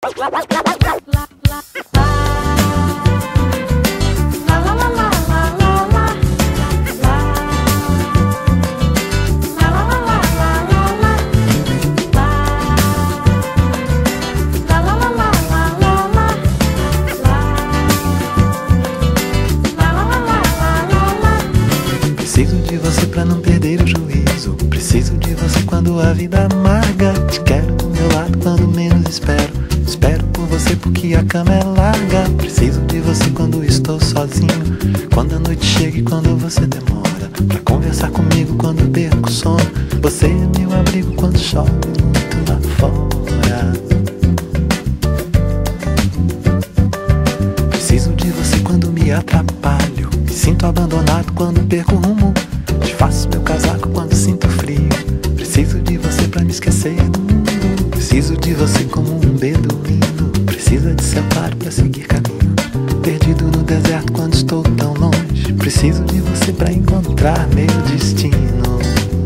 Preciso de você pra não perder o juízo. Preciso de você quando a vida amarga. Te quero do meu lado quando menos espero. Espero por você porque a cama é larga. Preciso de você quando estou sozinho, quando a noite chega e quando você demora pra conversar comigo quando perco o sono. Você é meu abrigo quando chove muito lá fora. Preciso de você quando me atrapalho. Me sinto abandonado quando perco o rumo. Desfaço meu casaco quando sinto frio. Preciso de você pra me esquecer do mundo. Preciso de você como um beduíno. Precisa de céu claro pra seguir caminho. Perdido no deserto quando estou tão longe. Preciso de você pra encontrar meu destino.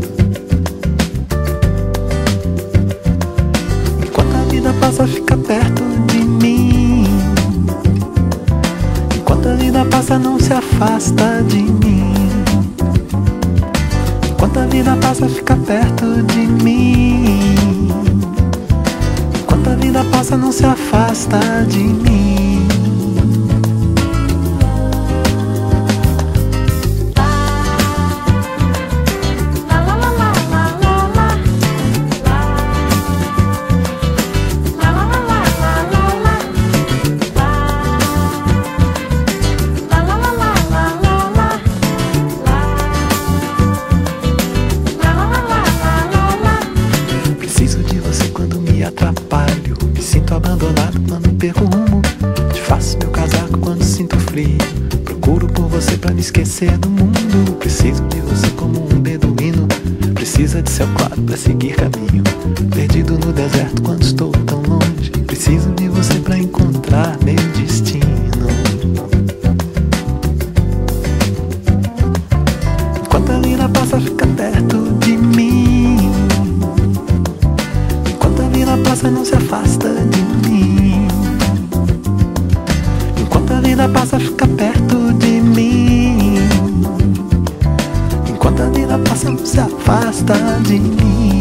Enquanto a vida passa, fica perto de mim. Enquanto a vida passa, não se afasta de mim. Enquanto a vida passa, fica perto de mim. Enquanto a vida passa, não se afasta de mim. Atrapalho, me sinto abandonado quando perco o rumo. Desfaço meu casaco quando sinto frio. Procuro por você pra me esquecer do mundo. Preciso de você como um beduíno. Precisa de céu claro pra seguir caminho. Perdido no deserto quando estou tão longe. Preciso de você pra encontrar meu destino. Enquanto a vida passa, fica perto de mim. Passa, não se afasta de mim. Enquanto a vida passa, fica perto de mim. Enquanto a vida passa, não se afasta de mim.